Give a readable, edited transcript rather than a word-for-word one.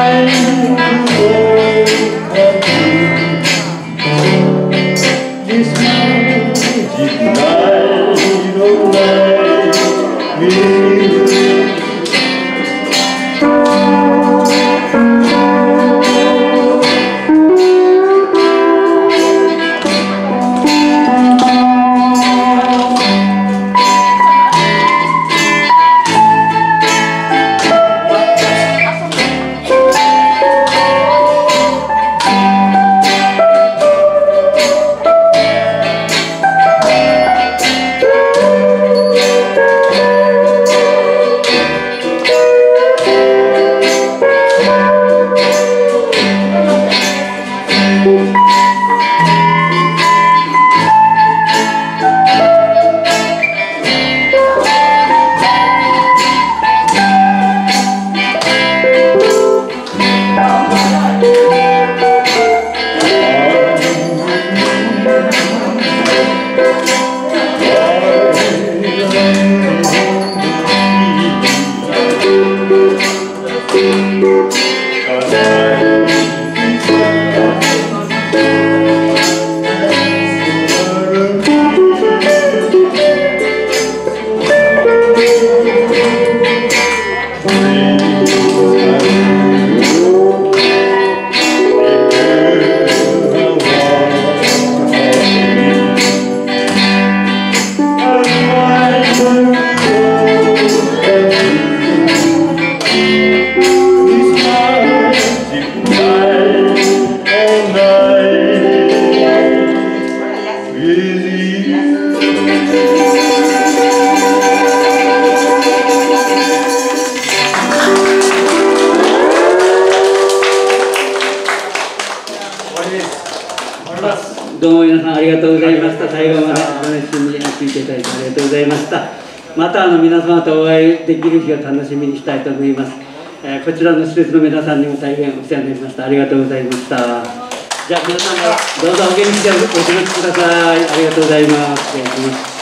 どうも皆さんありがとうございました。最後までご熱心に聞いていただいてありがとうございました。また皆様とお会いできる日を楽しみにしたいと思います。こちらの施設の皆さんにも大変お世話になりました。ありがとうございました。じゃあ皆さんもどうぞお元気でお過ごしください。ありがとうございます。失礼します。